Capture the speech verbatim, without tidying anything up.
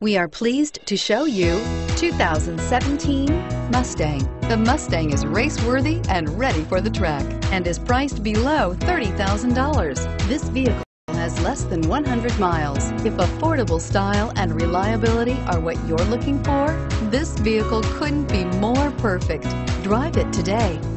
We are pleased to show you two thousand seventeen Mustang. The Mustang is race-worthy and ready for the track and is priced below thirty thousand dollars. This vehicle has less than one hundred miles. If affordable style and reliability are what you're looking for, this vehicle couldn't be more perfect. Drive it today.